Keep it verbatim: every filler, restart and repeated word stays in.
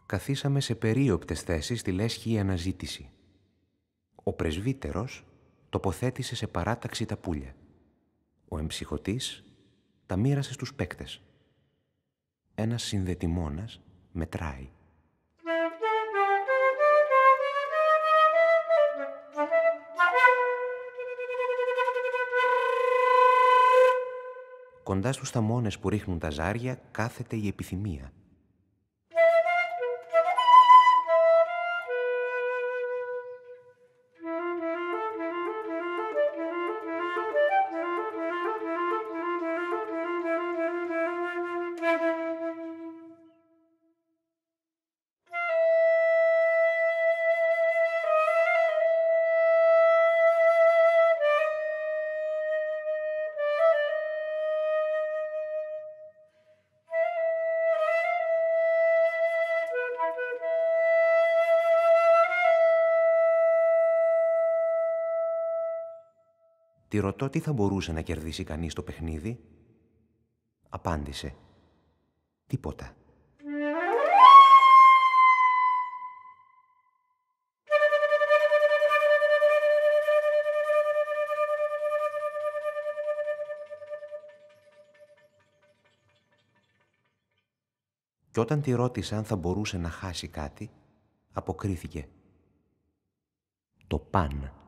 Καθίσαμε σε περίοπτες θέσεις στη λέσχη αναζήτηση. Ο πρεσβύτερος τοποθέτησε σε παράταξη τα πουλια. Ο εμψυχωτής τα μοίρασε στους παίκτες. Ένας συνδετημόνας μετράει. Κοντά στους θαμώνες που ρίχνουν τα ζάρια κάθεται η επιθυμία. Τη ρωτώ τι θα μπορούσε να κερδίσει κανείς το παιχνίδι. Απάντησε. Τίποτα. Κι όταν τη ρώτησα αν θα μπορούσε να χάσει κάτι, αποκρίθηκε. Το παν.